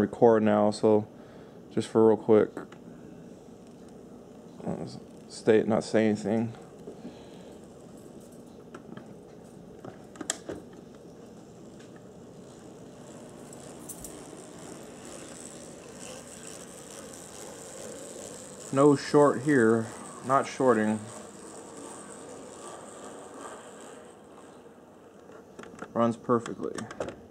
record now, so just for real quick, not say anything. No short here, not shorting. Runs perfectly.